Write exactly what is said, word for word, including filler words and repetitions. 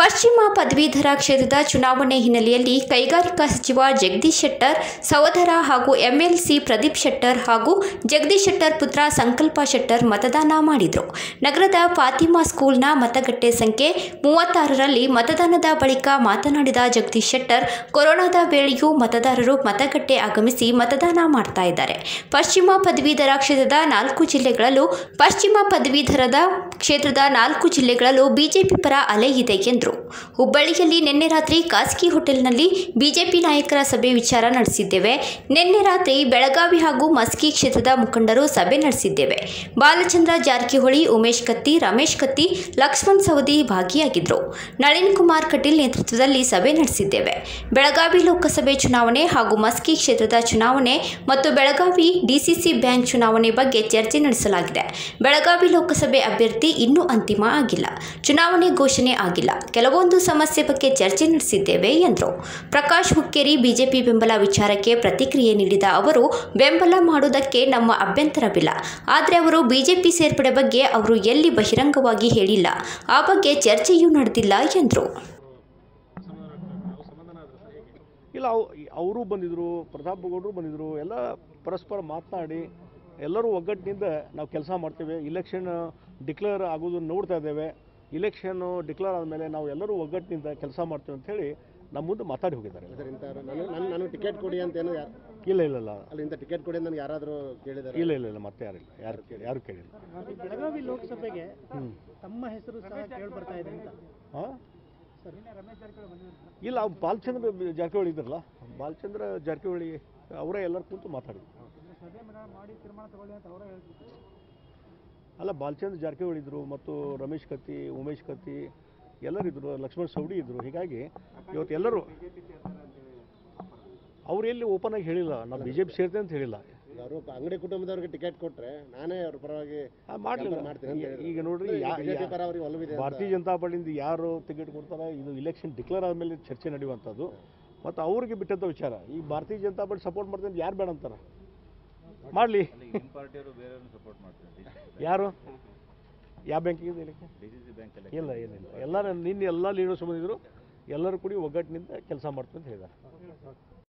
ಪಶ್ಚಿಮ ಪದವೀಧರ ಕ್ಷೇತ್ರದ ಚುನಾವಣೆ ಹಿನ್ನೆಲೆಯಲ್ಲಿ ಕೈಗಾರಿಕಾ ಸಚಿವ ಜಗದೀಶ್ ಶೆಟ್ಟರ್ ಸಹೋದರ ಹಾಗೂ ಎಂಎಲ್ಸಿ ಪ್ರದೀಪ್ ಶೆಟ್ಟರ್ ಹಾಗೂ ಜಗದೀಶ್ ಶೆಟ್ಟರ್ ಪುತ್ರ ಸಂಕಲ್ಪ ಶೆಟ್ಟರ್ ಮತದಾನ ಮಾಡಿದರು. ನಗರದ ಫಾತಿಮಾ ಸ್ಕೂಲ್ನ ಮತಗಟ್ಟೆ ಸಂಖ್ಯೆ ಮೂವತ್ತಾರರಲ್ಲಿ ಮತದಾನದ ಬಳಿಕ ಮಾತನಾಡಿದ ಜಗದೀಶ್ ಶೆಟ್ಟರ್, ಕೊರೋನಾದ ವೇಳೆಯೂ ಮತದಾರರು ಮತಗಟ್ಟೆ ಆಗಮಿಸಿ ಮತದಾನ ಮಾಡ್ತಾ ಇದ್ದಾರೆ. ಪಶ್ಚಿಮ ಪದವೀಧರ ಕ್ಷೇತ್ರದ ನಾಲ್ಕು ಜಿಲ್ಲೆಗಳಲ್ಲೂ ಪಶ್ಚಿಮ ಪದವೀಧರದ ಕ್ಷೇತ್ರದ ನಾಲ್ಕು ಜಿಲ್ಲೆಗಳಲ್ಲೂ ಬಿಜೆಪಿ ಪರ ಅಲೆ ಇದೆ ಎಂದರು. ಹುಬ್ಬಳ್ಳಿಯಲ್ಲಿ ನಿನ್ನೆ ರಾತ್ರಿ ಖಾಸಗಿ ಹೋಟೆಲ್ನಲ್ಲಿ ಬಿಜೆಪಿ ನಾಯಕರ ಸಭೆ ವಿಚಾರ ನಡೆಸಿದ್ದೇವೆ. ನಿನ್ನೆ ರಾತ್ರಿ ಬೆಳಗಾವಿ ಹಾಗೂ ಮಸ್ಕಿ ಕ್ಷೇತ್ರದ ಮುಖಂಡರು ಸಭೆ ನಡೆಸಿದ್ದೇವೆ. ಬಾಲಚಂದ್ರ ಜಾರಕಿಹೊಳಿ, ಉಮೇಶ್ ಕತ್ತಿ, ರಮೇಶ್ ಕತ್ತಿ, ಲಕ್ಷ್ಮಣ್ ಸವದಿ ಭಾಗಿಯಾಗಿದ್ದರು. ನಳಿನ್ ಕುಮಾರ್ ಕಟೀಲ್ ನೇತೃತ್ವದಲ್ಲಿ ಸಭೆ ನಡೆಸಿದ್ದೇವೆ. ಬೆಳಗಾವಿ ಲೋಕಸಭೆ ಚುನಾವಣೆ ಹಾಗೂ ಮಸ್ಕಿ ಕ್ಷೇತ್ರದ ಚುನಾವಣೆ ಮತ್ತು ಬೆಳಗಾವಿ ಡಿಸಿಸಿ ಬ್ಯಾಂಕ್ ಚುನಾವಣೆ ಬಗ್ಗೆ ಚರ್ಚೆ ನಡೆಸಲಾಗಿದೆ. ಬೆಳಗಾವಿ ಲೋಕಸಭೆ ಅಭ್ಯರ್ಥಿ ಇನ್ನೂ ಅಂತಿಮ ಆಗಿಲ್ಲ. ಚುನಾವಣೆ ಘೋಷಣೆ ಆಗಿಲ್ಲ. ಕೆಲವೊಂದು ಸಮಸ್ಯೆ ಬಗ್ಗೆ ಚರ್ಚೆ ನಡೆಸಿದ್ದೇವೆ ಎಂದರು. ಪ್ರಕಾಶ್ ಹುಕ್ಕೇರಿ ಬಿಜೆಪಿ ಬೆಂಬಲ ವಿಚಾರಕ್ಕೆ ಪ್ರತಿಕ್ರಿಯೆ ನೀಡಿದ ಅವರು, ಬೆಂಬಲ ಮಾಡುವುದಕ್ಕೆ ನಮ್ಮ ಅಭ್ಯಂತರವಿಲ್ಲ. ಆದರೆ ಅವರು ಬಿಜೆಪಿ ಸೇರ್ಪಡೆ ಬಗ್ಗೆ ಅವರು ಎಲ್ಲಿ ಬಹಿರಂಗವಾಗಿ ಹೇಳಿಲ್ಲ. ಆ ಬಗ್ಗೆ ಚರ್ಚೆಯೂ ನಡೆದಿಲ್ಲ ಎಂದರು. ಇಲ್ಲ, ಅವರು ಬಂದಿದ್ದರು, ಪ್ರತಾಪ್ ಗೌಡರು ಬಂದಿದ್ದರು, ಎಲ್ಲ ಪರಸ್ಪರ ಮಾತನಾಡಿ ಎಲ್ಲರೂ ಒಗ್ಗಟ್ಟಿನಿಂದ ನಾವು ಕೆಲಸ ಮಾಡ್ತೇವೆ. ಇಲೆಕ್ಷನ್ ಡಿಕ್ಲೇರ್ ಆಗೋದನ್ನು ನೋಡ್ತಾ ಇದ್ದೇವೆ. ಇಲೆಕ್ಷನ್ನು ಡಿಕ್ಲೇರ್ ಆದಮೇಲೆ ನಾವು ಎಲ್ಲರೂ ಒಗ್ಗಟ್ಟಿನಿಂದ ಕೆಲಸ ಮಾಡ್ತೇವೆ ಅಂತ ಹೇಳಿ ನಮ್ಮ ಮುಂದೆ ಮಾತಾಡಿ ಹೋಗಿದ್ದಾರೆ. ನಾನು ನಾನು ಟಿಕೆಟ್ ಕೊಡಿ ಅಂತ ಏನು ಇಲ್ಲ ಇಲ್ಲ ಇಲ್ಲ ಅಲ್ಲಿ ಇಂಥ ಟಿಕೆಟ್ ಕೊಡಿ ಅಂತ ಯಾರಾದರೂ ಕೇಳಿದ್ದಾರೆ? ಇಲ್ಲ ಇಲ್ಲ ಇಲ್ಲ ಮತ್ತೆ ಯಾರಿಲ್ಲ, ಯಾರು ಯಾರು ಕೇಳಿಲ್ಲ. ಬೆಳಗಾವಿ ಲೋಕಸಭೆಗೆ ತಮ್ಮ ಹೆಸರು ಸಹ ಕೇಳಿ ಬರ್ತಾ ಇದೆ ಅಂತ. ಹಾಂ ಇಲ್ಲ, ಬಾಲಚಂದ್ರ ಜಾರಕಿಹೊಳಿ ಇದ್ರಲ್ಲ, ಬಾಲಚಂದ್ರ ಜಾರಕಿಹೊಳಿ ಅವರೇ ಎಲ್ಲರೂ ಕೂತು ಮಾತಾಡಿದ್ರು. ಅಲ್ಲ, ಬಾಲಚಂದ್ರ ಜಾರಕಿಹೊಳಿ ಇದ್ದರು ಮತ್ತು ರಮೇಶ್ ಕತ್ತಿ, ಉಮೇಶ್ ಕತ್ತಿ ಎಲ್ಲರಿದ್ದರು, ಲಕ್ಷ್ಮಣ್ ಸವಡಿ ಇದ್ದರು. ಹೀಗಾಗಿ ಇವತ್ತು ಎಲ್ಲರೂ ಅವ್ರು ಎಲ್ಲಿ ಓಪನ್ ಆಗಿ ಹೇಳಿಲ್ಲ ನಾವು ಬಿ ಜೆ ಪಿ ಸೇರ್ತೇವೆ ಅಂತ ಹೇಳಿಲ್ಲ. ಅವರು ಅಂಗಡಿ ಕುಟುಂಬದವ್ರಿಗೆ ಟಿಕೆಟ್ ಕೊಟ್ಟರೆ ನಾನೇ ಅವ್ರ ಪರವಾಗಿ ಮಾಡಲಿಲ್ಲ ಮಾಡ್ತೀನಿ. ಈಗ ನೋಡ್ರಿ, ಭಾರತೀಯ ಜನತಾ ಪಾರ್ಟಿಯಿಂದ ಯಾರು ಟಿಕೆಟ್ ಕೊಡ್ತಾರೆ ಇದು ಇಲೆಕ್ಷನ್ ಡಿಕ್ಲೇರ್ ಆದಮೇಲೆ ಚರ್ಚೆ ನಡೆಯುವಂಥದ್ದು ಮತ್ತು ಅವ್ರಿಗೆ ಬಿಟ್ಟಂಥ ವಿಚಾರ. ಈಗ ಭಾರತೀಯ ಜನತಾ ಪಾರ್ಟಿ ಸಪೋರ್ಟ್ ಮಾಡ್ತಾರೆ, ಯಾರು ಬೇಡ ಅಂತಾರೆ? ಮಾಡಲಿ. ಯಾರು ಯಾವ ಬ್ಯಾಂಕಿಂದ ಇಲ್ಲ ಏನಿಲ್ಲ, ಎಲ್ಲರೂ ನಿನ್ನೆ ಎಲ್ಲ ಲೀಡರ್ಸ್ ಬಂದಿದ್ದರು, ಎಲ್ಲರೂ ಕೂಡಿ ಒಗ್ಗಟ್ಟಿನಿಂದ ಕೆಲಸ ಮಾಡ್ತಾರೆ ಅಂತ ಹೇಳಿದ್ದಾರೆ.